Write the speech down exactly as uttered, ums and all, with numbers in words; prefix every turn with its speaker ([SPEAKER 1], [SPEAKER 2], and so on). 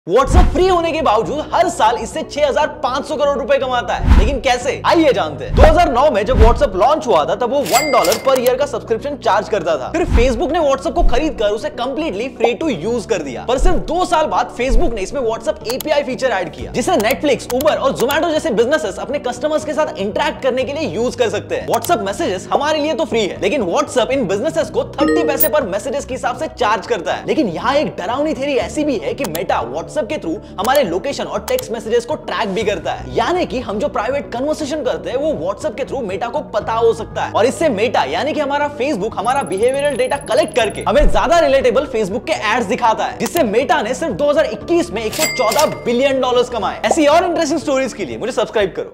[SPEAKER 1] WhatsApp free होने के बावजूद हर साल इससे छह हज़ार पाँच सौ करोड़ रुपए कमाता है, लेकिन कैसे? आइए जानते हैं। दो हज़ार नौ में जब व्हाट्सएप लॉन्च हुआ था तब वो वन डॉलर पर ईयर का सब्सक्रिप्शन चार्ज करता था। फिर फेसबुक ने व्हाट्सएप को खरीद कर उसे कंप्लीटली फ्री टू यूज कर दिया। पर सिर्फ दो साल बाद फेसबुक ने इसमें व्हाट्सएप एपीआई फीचर ऐड किया, जिसे नेटफ्लिक्स, उबर और जोमैटो जैसे बिजनेसेस अपने कस्टमर्स के साथ इंटरेक्ट करने के लिए यूज कर सकते हैं। व्हाट्सएप मैसेजेस हमारे लिए तो फ्री है, लेकिन व्हाट्सएप इन बिजनेसेस को तीस पैसे पर मैसेजेस के हिसाब से चार्ज करता है। लेकिन यहाँ एक डरावनी थ्योरी ऐसी भी है कि मेटा व्हाट्सएप के थ्रू हमारे लोकेशन और टेक्स्ट मैसेजेस को ट्रैक भी करता है, यानी कि हम जो प्राइवेट कन्वर्सेशन करते हैं वो व्हाट्सएप के थ्रू मेटा को पता हो सकता है। और इससे मेटा यानी कि हमारा फेसबुक हमारा बिहेवियरल डेटा कलेक्ट करके हमें ज्यादा रिलेटेबल फेसबुक के एड्स दिखाता है, जिससे मेटा ने सिर्फ दो हज़ार इक्कीस में एक सौ चौदह बिलियन डॉलर्स कमाए। ऐसी और इंटरेस्टिंग स्टोरीज के लिए मुझे सब्सक्राइब करो।